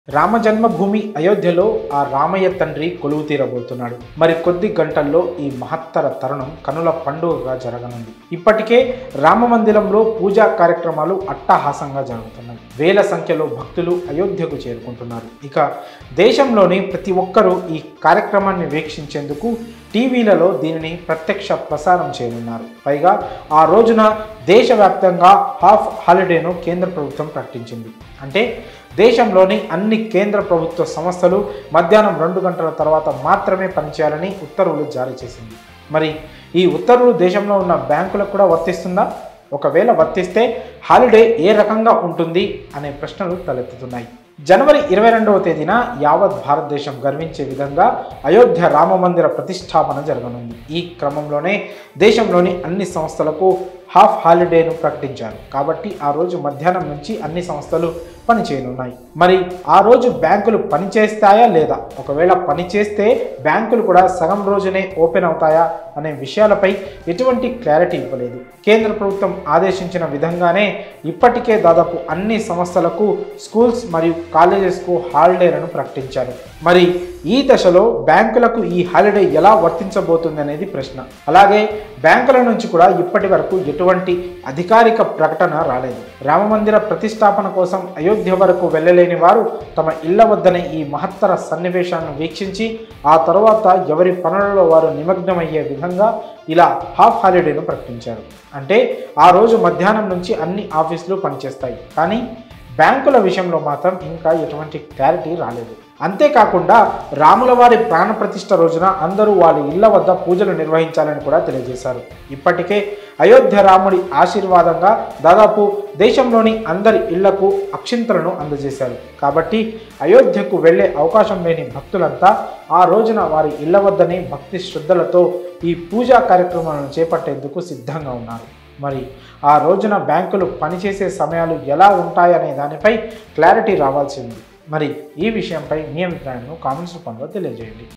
రామ జన్మభూమి అయోధ్యలో ఆ రామయ్య తండ్రి కొలువు తీరబోతున్నాడు. మరి కొద్ది గంటల్లో ఈ మహత్తర తరుణం కనుల పండుగగా జరగనుంది. ఇప్పటికే రామ మందిరంలో పూజా కార్యక్రమాలు అట్టహాసంగా జరుగుతున్నాయి. వేల సంఖ్యలో భక్తులు అయోధ్యకు చేరుకుంటున్నారు. ఇక దేశంలోని ప్రతి ఒక్కరూ ఈ కార్యక్రమాన్ని వీక్షించేందుకు టీవీలలో దీనిని ప్రత్యక్ష ప్రసారం చేయనున్నారు. పైగా ఆ రోజున దేశవ్యాప్తంగా హాఫ్ హాలిడేను కేంద్ర ప్రభుత్వం ప్రకటించింది. అంటే దేశంలోని అన్ని కేంద్ర ప్రభుత్వ సంస్థలు మధ్యాహ్నం 2 గంటల తర్వాత మాత్రమే పనిచేయాలని ఉత్తర్వులు జారీ చేసింది. మరి ఈ ఉత్తర్వులు దేశంలో ఉన్న బ్యాంకులకు కూడా వర్తిస్తుందా? ఒకవేళ వర్తిస్తే హాలిడే ఏ రకంగా ఉంటుంది అనే ప్రశ్నలు తలెత్తుతున్నాయి. జనవరి 22వ తేదీన యావత్ భారతదేశం గర్వించే విధంగా అయోధ్య రామ మందిర ప్రతిష్టాపన జరగనుంది. ఈ క్రమంలోనే దేశంలోని అన్ని సంస్థలకు హాఫ్ హాలిడేను ప్రకటించారు. కాబట్టి ఆ రోజు మధ్యాహ్నం నుంచి అన్ని సంస్థలు పనిచేయనున్నాయి. మరి ఆ రోజు బ్యాంకులు పనిచేస్తాయా లేదా? ఒకవేళ పనిచేస్తే బ్యాంకులు కూడా సగం రోజునే ఓపెన్ అవుతాయా అనే విషయాలపై ఎటువంటి క్లారిటీ ఇవ్వలేదు. కేంద్ర ప్రభుత్వం ఆదేశించిన విధంగానే ఇప్పటికే దాదాపు అన్ని సంస్థలకు స్కూల్స్ మరియు కాలేజెస్కు హాలిడేలను ప్రకటించారు. మరి ఈ దశలో బ్యాంకులకు ఈ హాలిడే ఎలా వర్తించబోతుంది అనేది ప్రశ్న. అలాగే బ్యాంకుల నుంచి కూడా ఇప్పటి వరకు ఎటువంటి అధికారిక ప్రకటన రాలేదు. రామమందిర ప్రతిష్టాపన కోసం అయోధ్య వరకు వెళ్ళలేని వారు తమ ఇళ్ల వద్దనే ఈ మహత్తర సన్నివేశాలను వీక్షించి ఆ తర్వాత ఎవరి పనులలో వారు నిమగ్నమయ్యే విధంగా ఇలా హాఫ్ హాలిడేను ప్రకటించారు. అంటే ఆ రోజు మధ్యాహ్నం నుంచి అన్ని ఆఫీసులు పనిచేస్తాయి. కానీ బ్యాంకుల విషయంలో మాత్రం ఇంకా ఎటువంటి క్లారిటీ రాలేదు. అంతేకాకుండా రాముల వారి ప్రాణప్రతిష్ఠ రోజున అందరూ వాళ్ళ ఇళ్ల వద్ద పూజలు నిర్వహించాలని కూడా తెలియజేశారు. ఇప్పటికే అయోధ్య రాముడి ఆశీర్వాదంగా దాదాపు దేశంలోని అందరి ఇళ్లకు అక్షింతలను అందజేశారు. కాబట్టి అయోధ్యకు వెళ్లే అవకాశం లేని భక్తులంతా ఆ రోజున వారి ఇళ్ల వద్దనే భక్తి శ్రద్ధలతో ఈ పూజా కార్యక్రమాలను చేపట్టేందుకు సిద్ధంగా ఉన్నారు. మరి ఆ రోజున బ్యాంకులు పనిచేసే సమయాలు ఎలా ఉంటాయనే దానిపై క్లారిటీ రావాల్సి ఉంది. మరి ఈ విషయంపై మీ అభిప్రాయాలను కామెంట్స్ రూపంలో తెలియజేయండి.